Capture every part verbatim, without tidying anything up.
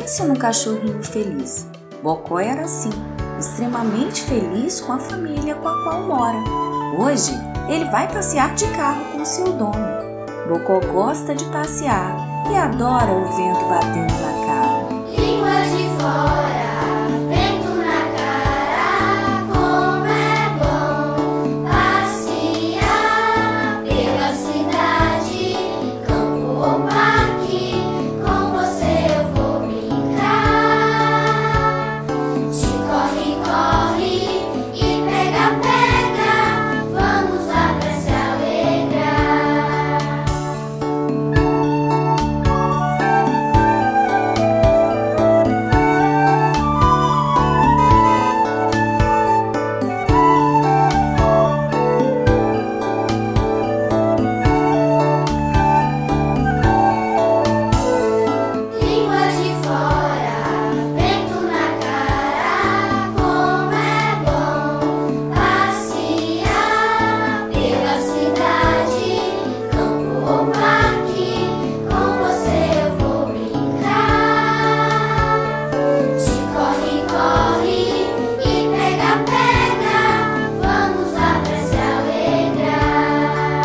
Pense num cachorrinho feliz. Bocó era assim, extremamente feliz com a família com a qual mora. Hoje, ele vai passear de carro com seu dono. Bocó gosta de passear e adora o vento batendo na cara. Língua de fora, vento na cara, como é bom passear pela cidade, campo ou parque, com você eu vou brincar. De corre, corre e pega, pega, vamos lá pra se alegrar. Língua de fora, vento na cara, como é bom passear pela cidade, campo ou parque, com você eu vou brincar. De corre, corre e pega, pega, vamos lá pra se alegrar.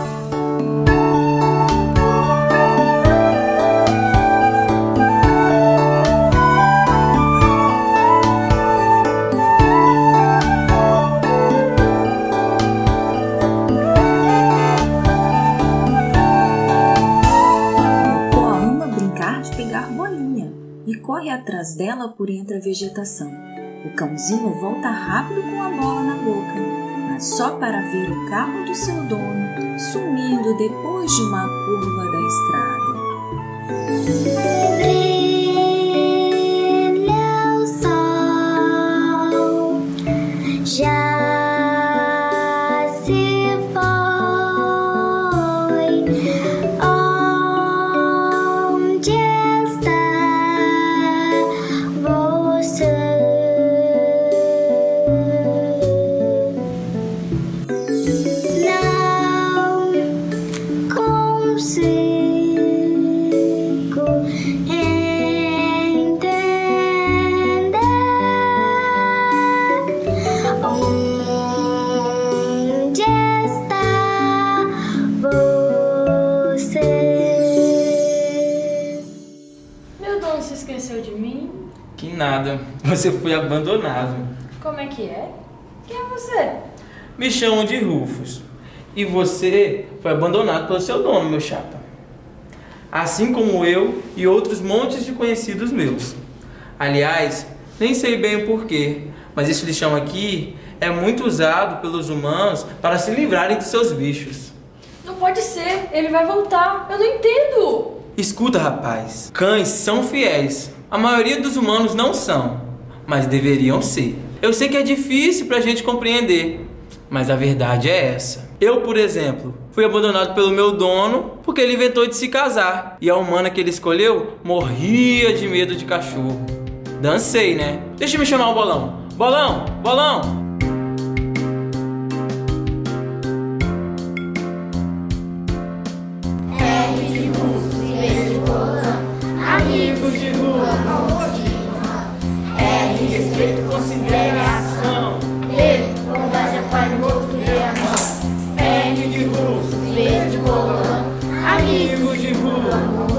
Bocó ama brincar de pegar bolinha e corre atrás dela por entre a vegetação. O cãozinho volta rápido com a bola na boca, mas só para ver o carro do seu dono sumindo depois de uma curva da estrada. Brilha o sol, já se foi. Onde está você? Não consigo entender onde está você. Meu dono se esqueceu de mim? Que nada, você foi abandonado. Como é que é? Quem é você? Me chamam de Rufus. E você foi abandonado pelo seu dono, meu chapa. Assim como eu e outros montes de conhecidos meus. Aliás, nem sei bem o porquê, mas esse lixão aqui é muito usado pelos humanos para se livrarem dos seus bichos. Não pode ser, ele vai voltar. Eu não entendo. Escuta, rapaz, cães são fiéis. A maioria dos humanos não são, mas deveriam ser. Eu sei que é difícil pra gente compreender, mas a verdade é essa. Eu, por exemplo, fui abandonado pelo meu dono porque ele inventou de se casar. E a humana que ele escolheu morria de medo de cachorro. Dancei, né? Deixa eu me chamar o Bolão. Bolão, Bolão! R de Rufus e B de bolão, Amigos de rua, R de respeito, consideração. B, bondade, apoio no outro, dê a mão. R de Rufus, B de bolão, amigos de rua.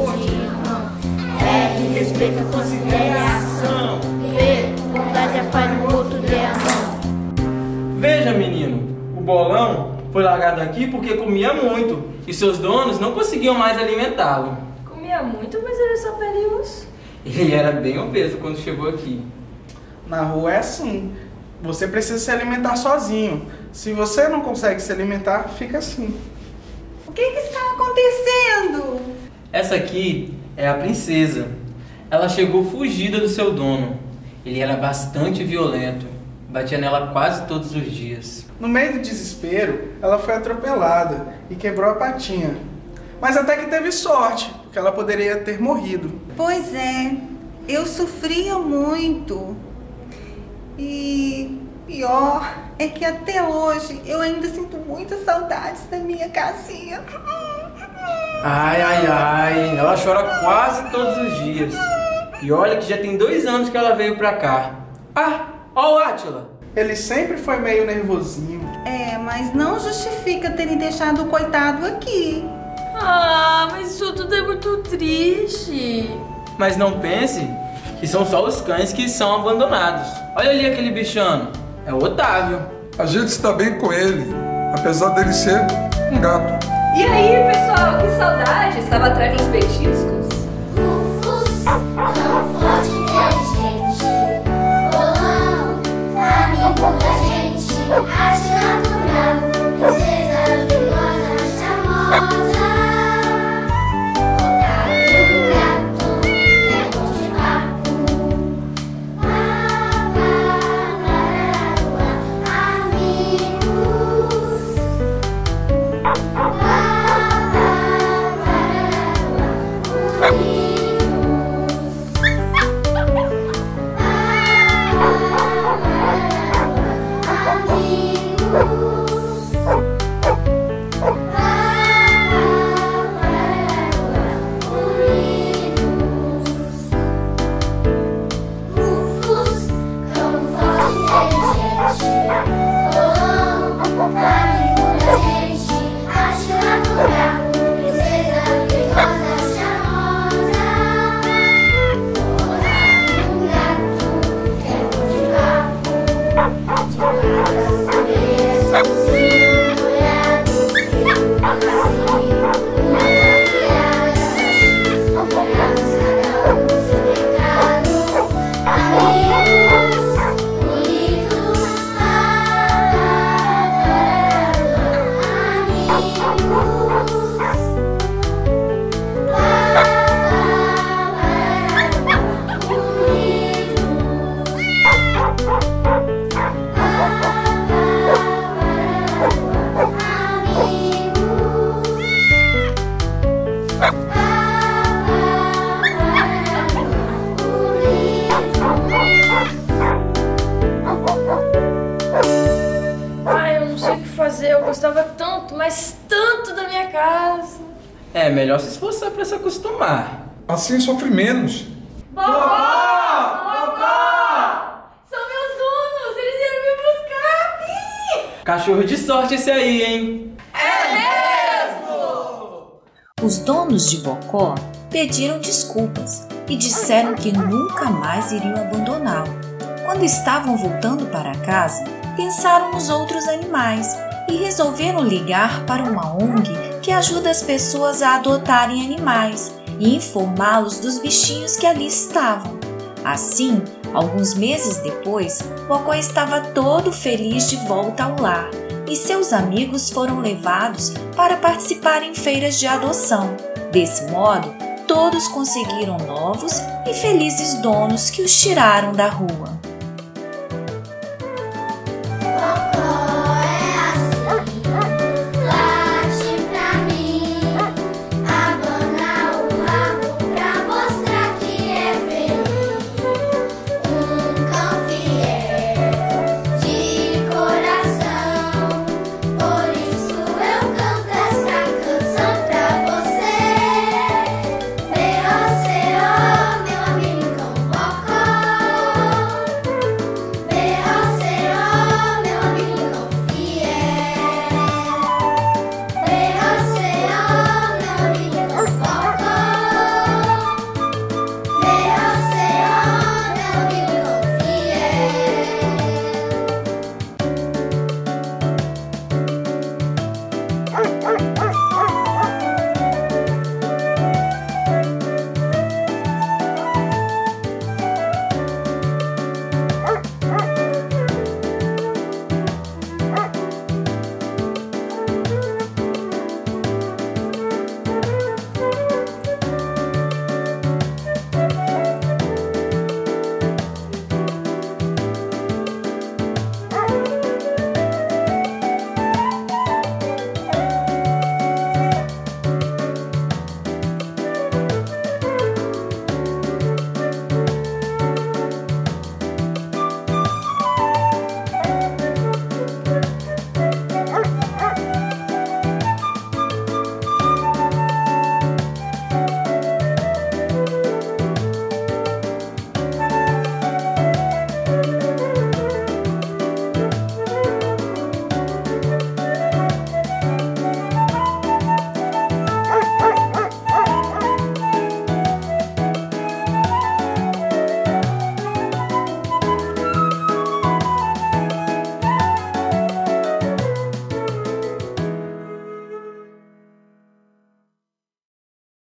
R de respeito, Consideração. B, bondade, apoio no outro, dê a mão. Veja, menino, o Bolão foi largado aqui porque comia muito e seus donos não conseguiam mais alimentá-lo. Comia muito, mas ele só perdeu os... Ele era bem obeso quando chegou aqui. Na rua é assim. Você precisa se alimentar sozinho. Se você não consegue se alimentar, fica assim. O que que está acontecendo? Essa aqui é a princesa. Ela chegou fugida do seu dono. Ele era bastante violento. Batia nela quase todos os dias. No meio do desespero, ela foi atropelada e quebrou a patinha. Mas até que teve sorte, porque ela poderia ter morrido. Pois é, eu sofria muito. E pior é que até hoje eu ainda sinto muitas saudades da minha casinha. Ai, ai, ai. Ela chora quase todos os dias. E olha que já tem dois anos que ela veio pra cá. Ah, ó o Átila. Ele sempre foi meio nervosinho. É, mas não justifica terem deixado o coitado aqui. Ah, mas isso tudo é muito triste. Mas não pense que são só os cães que são abandonados. Olha ali aquele bichano. É o Otávio. A gente está bem com ele, apesar dele ser um gato. E aí, pessoal, que saudade. Estava atrás dos petiscos. Rufus, tão forte e inteligente. Golão, amigo da gente. Atirado bravo, princesa perigosa, charmosa. Otávio, gato, é bom de papo. Eu gostava tanto, mas tanto da minha casa. É, melhor se esforçar pra se acostumar. Assim sofre menos. Vovó! Vovó! São meus donos! Eles vieram me buscar! Ih! Cachorro de sorte esse aí, hein? É mesmo! Os donos de Bocó pediram desculpas e disseram que nunca mais iriam abandoná-lo. Quando estavam voltando para casa, pensaram nos outros animais e resolveram ligar para uma O N G que ajuda as pessoas a adotarem animais e informá-los dos bichinhos que ali estavam. Assim, alguns meses depois, Bocó estava todo feliz de volta ao lar e seus amigos foram levados para participar em feiras de adoção. Desse modo, todos conseguiram novos e felizes donos que os tiraram da rua.